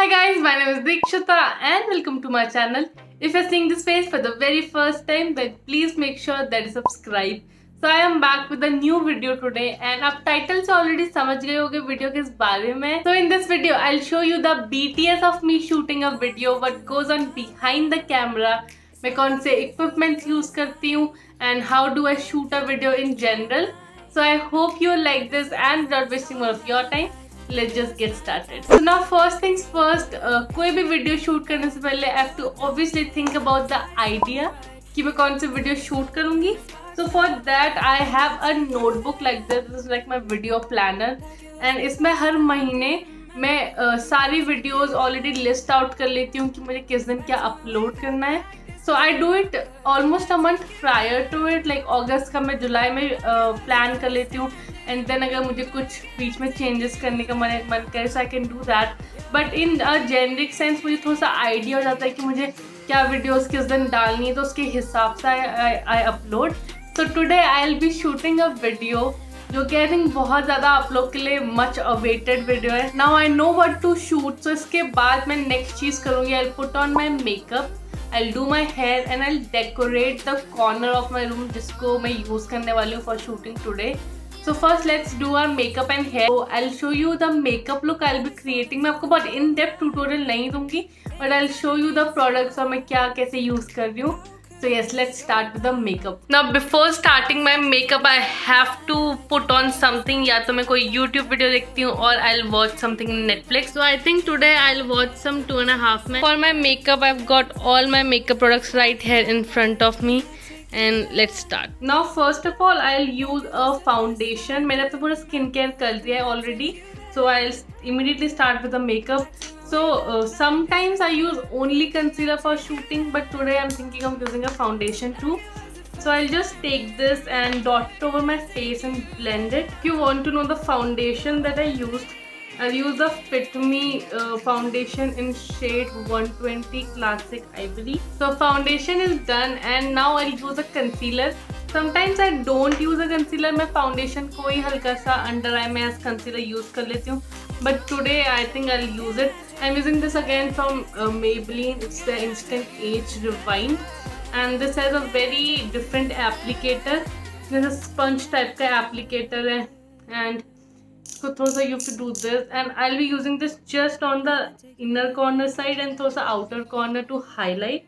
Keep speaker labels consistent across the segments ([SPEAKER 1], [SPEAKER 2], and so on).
[SPEAKER 1] Hi guys, my name is Dikshita and welcome to my channel. If you're seeing this face for the very first time, then please make sure that you subscribe. So I am back with a new video today and आप title से already समझ गए होंगे video किस बारे में. So in this video, I'll show you the BTS of me shooting a video, what goes on behind the camera, मैं कौन से equipments use करती हूँ and how do I shoot a video in general. So I hope you like this and without wasting more of your time, let's just get started. So now first things first, कोई भी video shoot करने से पहले I have to obviously think about the idea कि मैं कौन सी video shoot करूँगी. So for that I have a notebook like this. This is like my video planner and इसमें हर महीने मैं सारी videos already list out कर लेती हूँ कि मुझे किस दिन क्या upload करना है. So I do it almost a month prior to it, like August का मैं जुलाई में plan कर लेती हूँ and then अगर मुझे कुछ बीच में changes करने का मन करे so I can do that. But in a generic sense मुझे थोड़ा सा idea हो जाता है कि मुझे क्या videos किस दिन डालनी है तो उसके हिसाब से I upload. So today I'll be shooting a video जो कि I think बहुत ज़्यादा आप लोग के लिए much awaited video है. Now I know what to shoot, so इसके बाद मैं next चीज़ करूँगी, I'll put on my makeup, I'll do my hair and I'll decorate the corner of my room जिसको मैं use करने वाली हूँ for shooting today. So first let's do our makeup and hair. So I'll show you the makeup look I'll be creating. मैं आपको बहुत in depth tutorial नहीं दूँगी, but I'll show you the products और मैं क्या कैसे use कर रही हूँ. So yes, let's start with the makeup. Now before starting my makeup, I have to put on something. या तो मैं कोई YouTube video देखती हूँ और I'll watch something on Netflix. So I think today I'll watch some 2.5 Men. For my makeup, I've got all my makeup products right here in front of me. And let's start. Now first of all, I'll use a foundation. मैंने अपना पूरा skincare कर दिया है already. So I'll immediately start with the makeup. So sometimes I use only concealer for shooting, but today I'm thinking of using a foundation too. So I'll just take this and dot it over my face and blend it. If you want to know the foundation that I used, I'll use the Fit Me foundation in shade 120 Classic Ivory. So foundation is done and now I'll use a concealer. Sometimes I don't use a concealer. मैं foundation को ही हल्का सा under eye में as concealer use कर लेती हूँ. But today I think I'll use it. I'm using this again from Maybelline. It's the Instant Age Rewind, and this has a very different applicator. This is sponge type का applicator है, and so थोड़ा सा you have to do this. And I'll be using this just on the inner corner side and थोड़ा सा outer corner to highlight.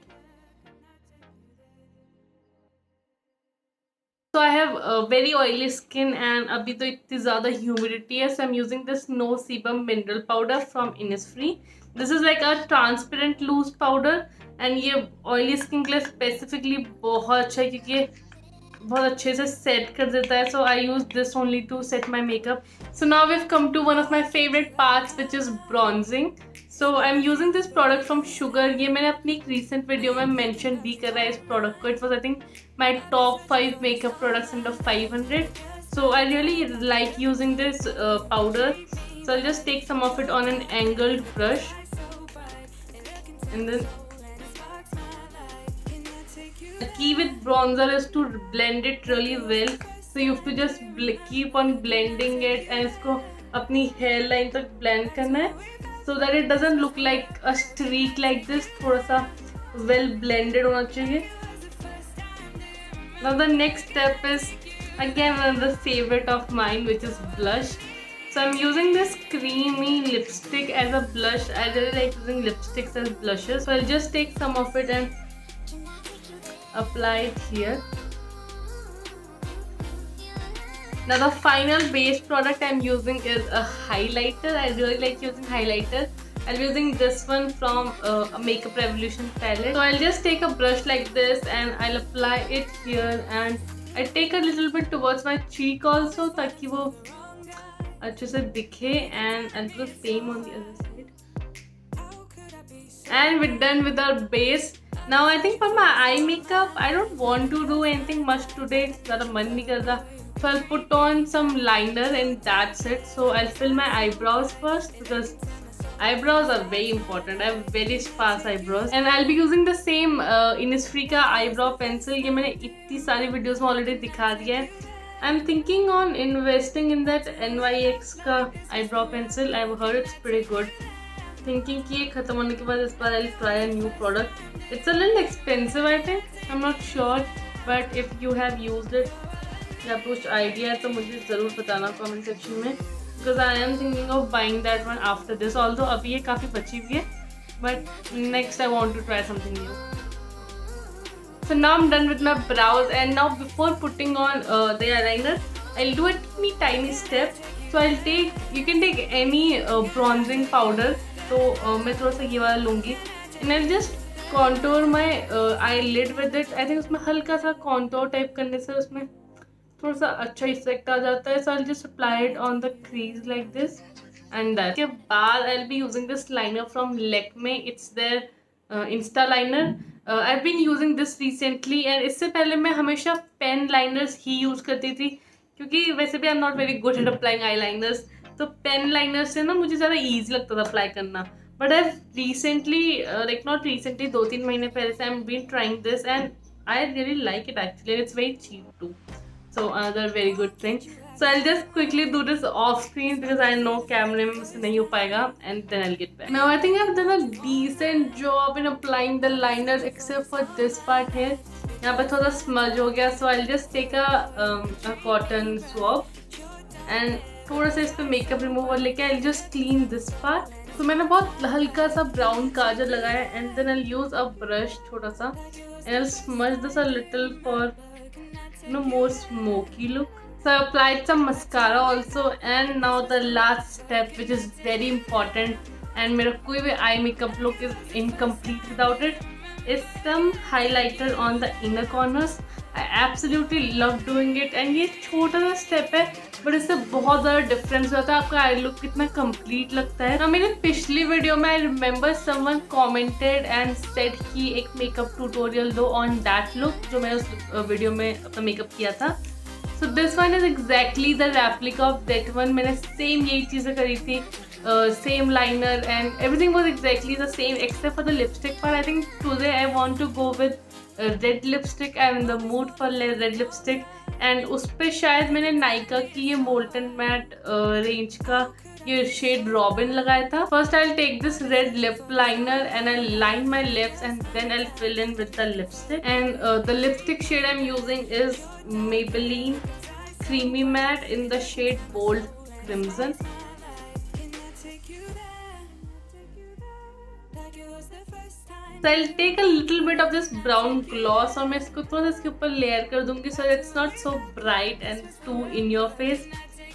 [SPEAKER 1] So I have a very oily skin and अभी तो इतनी ज़्यादा humidity है, so I'm using this No Sebum mineral powder from Innisfree. This is like a transparent loose powder and ये oily skin के लिए specifically बहुत अच्छा है क्योंकि ये बहुत अच्छे से set कर देता है. So I use this only to set my makeup. So now we've come to one of my favorite parts, which is bronzing. So I'm using this product from Sugar. ये मैंने अपनी एक recent video में mention भी करा है इस product को. It was I think my top 5 makeup products under 500. So I really like using this powder. So I'll just take some of it on an angled brush, and then the key with bronzer is to blend it really well. So you have to just keep on blending it and इसको अपनी hairline तक blend करना है. So that it doesn't look like a streak like this, थोड़ा सा well blended होना चाहिए. Now the next step is again another favorite of mine, which is blush. So I'm using this creamy lipstick as a blush. I really like using lipsticks as blushes. So I'll just take some of it and apply it here. Now the final base product I'm using is a highlighter. I really like using highlighter. I'll be using this one from a Makeup Revolution palette. So I'll just take a brush like this and I'll apply it here and I take a little bit towards my cheek also ताकि वो अच्छे से दिखे, and I'll do the same on the other side. And we're done with our base. Now I think for my eye makeup, I don't want to do anything much today. ज़्यादा मन नहीं कर रहा. So I'll put on some liner and that's it. So I'll fill my eyebrows first because eyebrows are very important. I have very sparse eyebrows and I'll be using the same Innisfree का eyebrow pencil. ये मैंने इतनी सारी videos में already दिखा दिया है. I'm thinking on investing in that NYX का eyebrow pencil. I've heard it's pretty good. thinking कि ये खत्म होने के बाद इस बार I'll try a new product. It's a little expensive I think. I'm not sure, but if you have used it या कुछ idea है तो मुझे ज़रूर बताना comment section में, because I am thinking of buying that one after this. Although अभी ये काफ़ी बची हुई है, but next I want to try something new. So now I'm done with my brows, and now before putting on the eyeliner, I'll do a tiny step. So I'll take, you can take any bronzing powder. So मैं थोड़ा सा ये वाला लूँगी, and I'll just contour my eyelid with it. I think उसमें हल्का सा contour type करने से उसमें थोड़ा सा अच्छा effect आ जाता है. So I'll just apply it on the crease like this, and that. उसके बाद I'll be using this liner from Lakme. It's their Insta liner. I've been using this recently, and इससे पहले मैं हमेशा पेन लाइनर्स ही use करती थी, क्योंकि वैसे भी I am not very good at applying eye liners. तो पेन लाइनर्स से ना मुझे ज़्यादा ईजी लगता था अप्लाई करना. But I recently, like not recently, 2-3 महीने पहले से I am been trying this, and I really like it actually. It's very cheap too, so another very good thing. So I'll just quickly do this off screen because I know camera में मुझसे नहीं हो पाएगा, and then I'll get back. Now I think I've done a decent job in applying the liner except for this part here. यहाँ पे थोड़ा smudge हो गया, so I'll just take a cotton swab and थोड़ा सा इस पे makeup remover लेके I'll just clean this part. तो मैंने बहुत हल्का सा brown काजल लगाया, and then I'll use a brush छोटा सा, and I'll smudge this a little for more smoky look. So I applied some mascara also, and now the last step, which is very important, and मेरा कोई भी eye makeup look is incomplete without it, is some highlighter on the inner corners. I absolutely love doing it, and ये छोटा सा step है, but इससे बहुत ज़्यादा difference होता है. आपका eye look कितना complete लगता है. ना मेरे पिछली वीडियो में I remember someone commented and said कि एक makeup tutorial दो on that look, जो मैंने उस वीडियो में अपना makeup किया था. So this one is exactly the replica of that one. मैंने same यही चीज़ें करी थी, same liner, and everything was exactly the same except for the lipstick part. I think today I want to go with red lipstick. I'm in the mood for red lipstick, and उस पे शायद मैंने Nykaa की ये Molten Matte range का ये shade Robin लगाया था. First I'll take this red lip liner and I'll line my lips, and then I'll fill in with the lipstick. And the lipstick shade I'm using is Maybelline Creamy Matte in the shade Bold Crimson. So I'll take a little bit of this brown gloss और मैं इसको थोड़ा सा इसके ऊपर layer कर दूँगी, so it's not so bright and too in your face.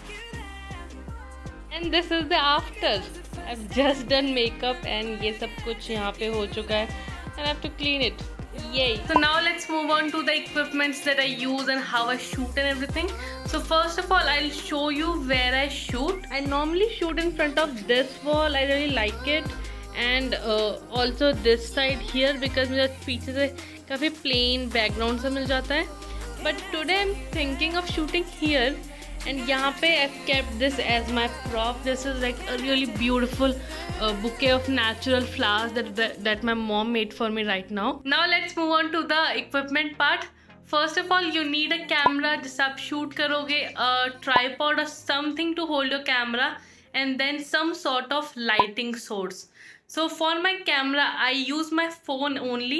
[SPEAKER 1] And this is the after. I've just done makeup and ये सब कुछ यहाँ पे हो चुका है, and I have to clean it. Yay! So now let's move on to the equipments that I use and how I shoot and everything. So first of all, I'll show you where I shoot. I normally shoot in front of this wall. I really like it, and also this side here because मुझे पीछे से काफ़ी plain background सा मिल जाता है. But today I'm thinking of shooting here. And यहाँ पे I've kept this as my prop. This is like a really beautiful bouquet of natural flowers that my mom made for me right now. Now let's move on to the equipment part. First of all, you need a camera जिससे आप shoot करोगे, a tripod or something to hold your camera, and then some sort of lighting source. So for my camera, I use my phone only.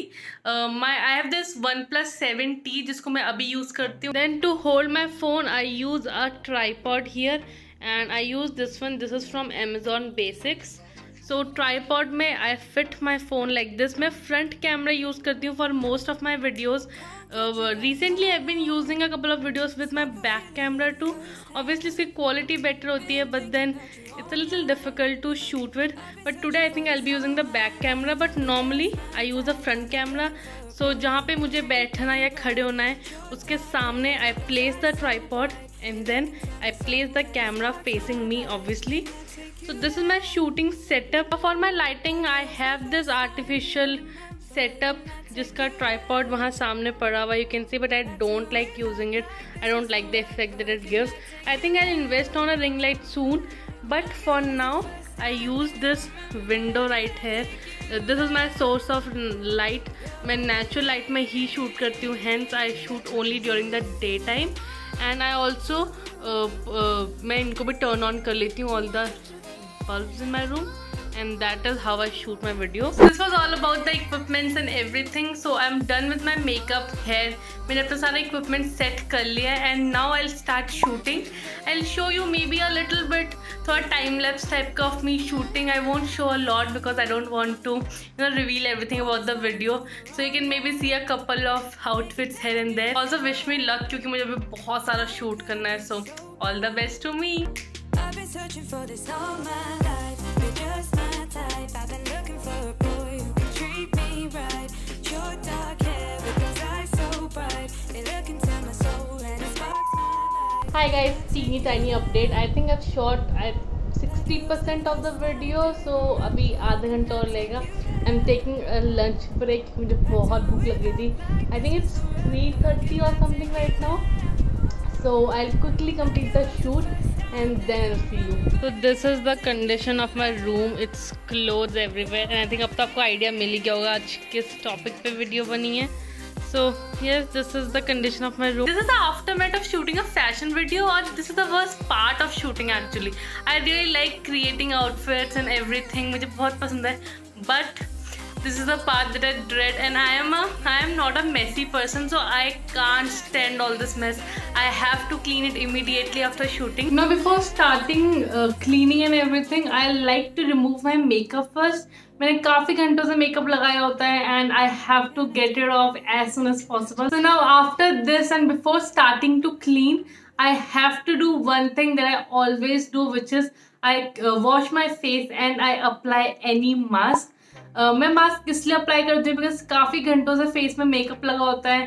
[SPEAKER 1] I have this OnePlus 7T जिसको मैं अभी use करती हूँ. Then to hold my phone, I use a tripod here, and I use this one. This is from Amazon Basics. So tripod में I fit my phone like this. मैं front camera use करती हूँ for most of my videos. Recently I've been using a couple of videos with my back camera too. Obviously इसकी quality better होती है, but then it's a little difficult to shoot with. But today I think I'll be using the back camera, but normally I use the front camera. So जहाँ पे मुझे बैठना या खड़े होना है उसके सामने I place the tripod, and then I place the camera facing me obviously. So this is my shooting setup. For my lighting I have this artificial setup जिसका tripod वहाँ सामने पड़ा हुआ you can see, but I don't like using it. I don't like the effect that it gives. I think I'll invest on a ring light soon, but for now I use this window right here. This is my source of light. मैं natural light में ही shoot करती हूँ, hence I shoot only during the daytime. And I also मैं इनको भी turn on कर लेती हूँ all the bulbs in my room. and that is how I shoot my videos. This was all about the equipments and everything. So I'm done with my makeup, hair. मैंने अपना सारा equipment set कर लिया है and now I'll start shooting. I'll show you maybe a little bit थोड़ा time lapse type का of me shooting. I won't show a lot because I don't want to reveal everything about the video. So you can maybe see a couple of outfits here and there. Also wish me luck क्योंकि मुझे अभी बहुत सारा shoot करना है. So all the best to me.
[SPEAKER 2] I've been searching for this all my life. You're just my type. I've been looking for a boy who can treat me right. Your dark hair with those eyes so bright. They look into my soul and it sparks my life.
[SPEAKER 1] Hi guys, teeny tiny update. I think I've shot at 60% of the video. So अभी आधा घंटा और लगेगा. I'm taking a lunch break. मुझे बहुत भूख लग रही थी. I think it's 3:30 or something right now. So I'll quickly complete the shoot and then I'll see you. So this is the condition of my room. It's clothes everywhere and I think अब तो आपको idea मिल ही गया होगा आज किस topic पे video बनी है. So yes, this is the condition of my room. This is the aftermath of shooting a fashion video, or this is the worst part of shooting actually. I really like creating outfits and everything. मुझे बहुत पसंद है. But this is the part that I dread, and I am not a messy person, so I can't stand all this mess. I have to clean it immediately after shooting. Now before starting cleaning and everything, I like to remove my makeup first. मैंने काफ़ी घंटों से makeup लगाया होता है and I have to get it off as soon as possible. So now after this and before starting to clean, I have to do one thing that I always do, which is I wash my face and I apply any mask. मैं mask इसलिए apply करती हूँ because काफ़ी घंटों से face में makeup लगा होता है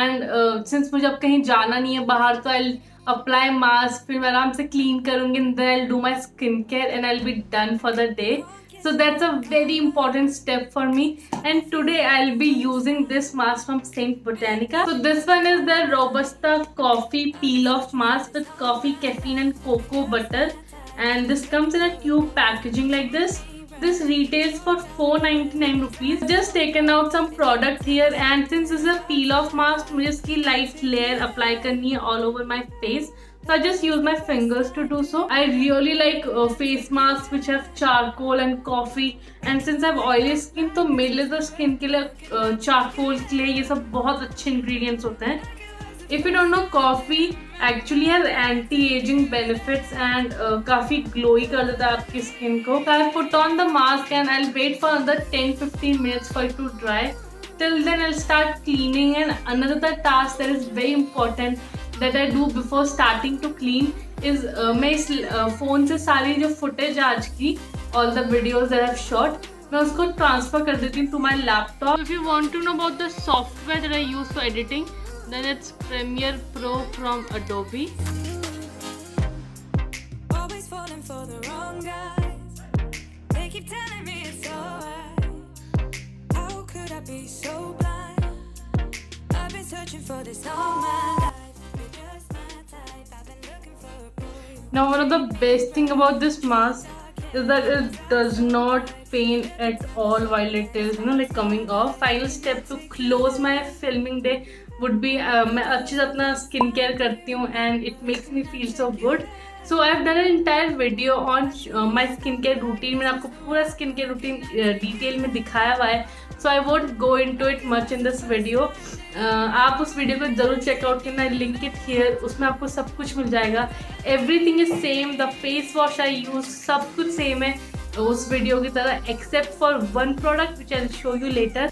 [SPEAKER 1] एंड सिंस मुझे अब कहीं जाना नहीं है बाहर तो आई अप्लाई मास्क फिर मैं आराम से क्लीन करूँगी and then I do my skin care and I be done for the day. So that's a very important step for me, and today I'll be using this mask from Saint Botanica. So this one is the Robusta Coffee Peel Off Mask with coffee, caffeine and cocoa butter, and this comes in a tube packaging like this. This retails for 499 rupees. Just taken out some product here, and since this is a peel off mask, मुझे इसकी light layer apply करनी है all over my face. So I just use my fingers to do so. I really like face masks which have charcoal and coffee. And since I have oily skin, तो मेरे लिए तो skin के लिए charcoal के लिए ये सब बहुत अच्छे ingredients होते हैं. If you don't know, coffee actually has anti-aging benefits and काफी glowy कर देता है आपकी skin को. So I put on the mask and I'll wait for another 10-15 minutes for it to dry. Till then I'll start cleaning, and another task that is very important that I do before starting to clean is मैं इस phone से सारी जो footage आज की all the videos that I've shot मैं उसको transfer कर देती हूँ to my laptop. If you want to know about the software that I use for editing, then it's Premiere Pro from Adobe.
[SPEAKER 2] Always falling for the wrong guys. They keep telling me it's alright. How could I be so blind? I've been searching for this all my life. You're just my type. I've been looking for a boy.
[SPEAKER 1] Now one of the best thing about this mask is that it does not pain at all while it is like coming off. Final step to close my filming day would be मैं अच्छे से अपना skin care करती हूँ and it makes me feel so good. So I have done an entire video on my skincare routine. मैंने आपको पूरा skincare routine detail में दिखाया हुआ है. So I won't go into it much in this video. आप उस video को ज़रूर चेकआउट करना. Link it here. उसमें आपको सब कुछ मिल जाएगा. Everything is same. The face wash I use सब कुछ सेम है उस वीडियो की तरह, except for one product which I'll show you later.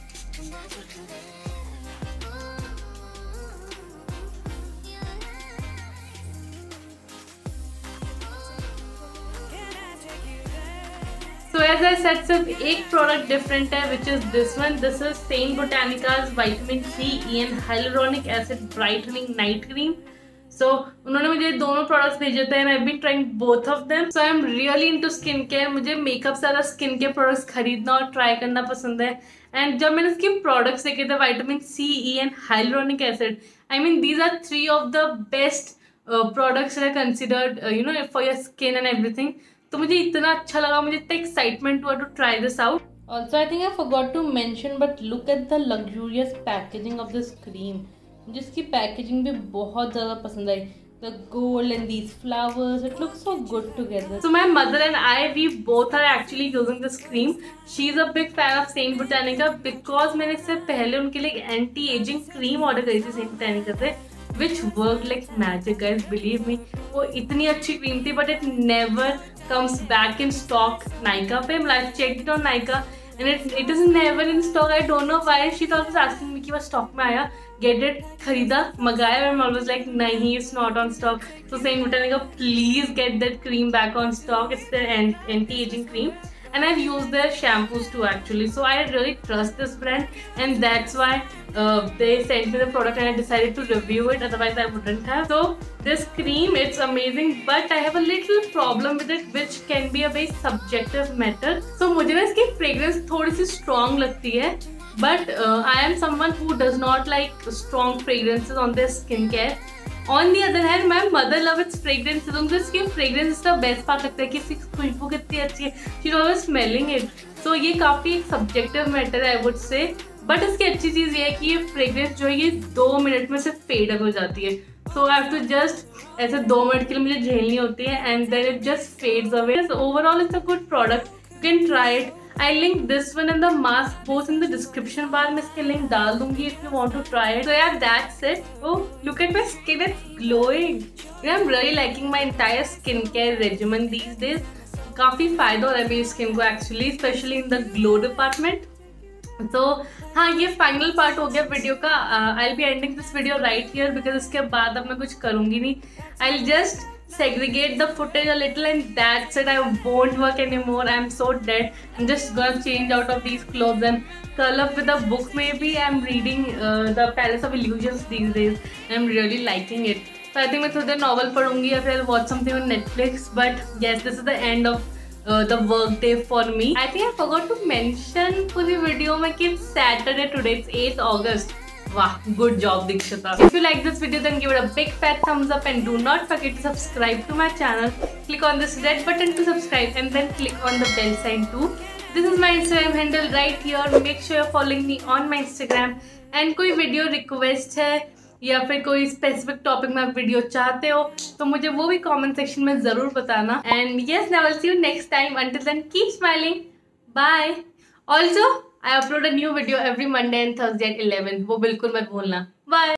[SPEAKER 1] So as I said, सिर्फ एक प्रोडक्ट डिफरेंट है which is this one. This is Saint Botanica's Vitamin C and Hyaluronic Acid Brightening Night Cream. So उन्होंने मुझे दोनों products भेजे थे and I've been trying both of them. So I'm really into skincare. मुझे makeup से ज़्यादा skin के products खरीदना और ट्राई करना पसंद है. And जब मैंने इसके प्रोडक्ट्स देखे थे Vitamin C, E and Hyaluronic Acid, I mean these are three of the best products that I considered for your skin and everything. तो मुझे इतना अच्छा लगा, मुझे इतना एक्साइटमेंट हुआ to try this out. Also I think I forgot to mention but look at the luxurious packaging of this cream. मुझे इसकी पैकेजिंग भी बहुत ज़्यादा पसंद आई. the gold and these flowers. It looks so good together. So my mother and I, we both are actually using this cream. She's a big fan of Saint Botanica because मैंने इससे पहले उनके लिए anti ageing cream order करी थी Saint Botanica से, which worked like magic, guys. Believe me, वो इतनी अच्छी क्रीम थी, but it never comes back in stock. Nykaa पे I checked it on Nykaa and it is never in stock. I don't know why. She thought was asking me कि वो stock में आया, get it, खरीदा, मंगाया, and I was like नहीं, it's not on stock. So Saint Botanica, please get that cream back on stock. It's the anti-aging cream. And I've used their shampoos too actually, so I really trust this brand, and that's why they sent me the product and I decided to review it, otherwise I wouldn't have. So this cream, it's amazing, but I have a little problem with it, which can be a very subjective matter. So मुझे ना इसकी fragrance थोड़ी सी strong लगती है, but I am someone who does not like strong fragrances on their skincare. On the other hand, my mother loves its fragrances. उनको इसकी fragrance इसका best part लगता है कि इसकी खुशबू कितनी अच्छी है. She's always smelling it. So ये काफी एक subjective matter है, I would say. But इसकी अच्छी चीज़ ये है कि ये fragrance जो है ये 2 मिनट में से fade हो जाती है. So I have to just ऐसे 2 मिनट के लिए मुझे झेलनी होती है, and then it just fades away. So overall, it's a good product. You can try it. I link this one and the mask both in the description bar. मैं इसके link डाल दूँगी if you want to try it. So yeah, that's it. Oh, look at my skin, it's glowing. I'm really liking my entire skincare regimen these days. काफी फायदा हो रहा है मेरी स्किन को actually, especially in the glow department. तो हाँ, ये फाइनल पार्ट हो गया वीडियो का. I'll be ending this video right here because इसके बाद अब मैं कुछ करूँगी नहीं. I'll just segregate the footage a little and that's it. I won't work anymore. I'm so dead. I'm just gonna change out of these clothes and curl up with a book maybe. I'm reading the Palace of Illusions these days. I'm really liking it. So I think मैं थोड़ी देर novel पढ़ूंगी या फिर I'll watch something on Netflix. But yes, this is the end of the work day for me. I think I forgot to mention पूरी video में कि it's Saturday today. It's 8th August. Wow, good job Dikshita. If you like this video, then give it a big fat thumbs up and do not forget to subscribe to my channel. Click on this red button to subscribe and then click on the bell sign too. This is my Instagram handle right here. Make sure you're following me on my Instagram. And कोई video request है या फिर कोई specific topic में आप video चाहते हो तो मुझे वो भी comment section में ज़रूर बताना. And yes, now I'll see you next time. Until then, keep smiling. Bye. Also, I upload a new video every Monday and Thursday at 11. वो बिल्कुल मत भूलना. Bye.